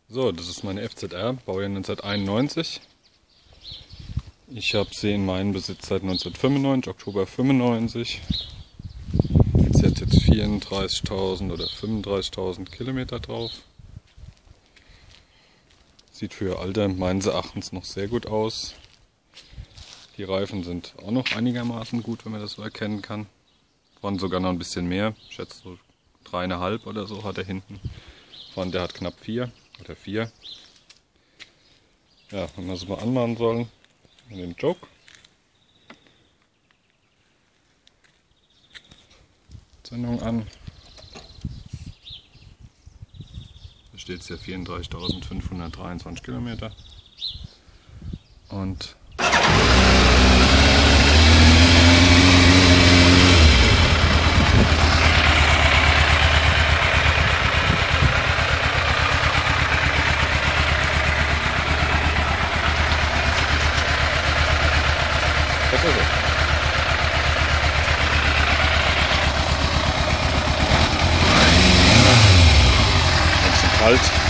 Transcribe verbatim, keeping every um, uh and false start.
So, das ist meine F Z R, Baujahr neunzehnhunderteinundneunzig. Ich habe sie in meinem Besitz seit neunzehnhundertfünfundneunzig, Oktober fünfundneunzig. Sie hat jetzt vierunddreißigtausend oder fünfunddreißigtausend Kilometer drauf. Sieht für ihr Alter meines Erachtens noch sehr gut aus. Die Reifen sind auch noch einigermaßen gut, wenn man das so erkennen kann. Vorne sogar noch ein bisschen mehr. Ich schätze so dreieinhalb oder so hat er hinten. Vorne der hat knapp vier oder vier. Ja, wenn wir es mal anmachen sollen, den Joke. Zündung an. Da steht es ja vierunddreißigtausendfünfhundertdreiundzwanzig Kilometer. Und das ist es. Ein bisschen kalt.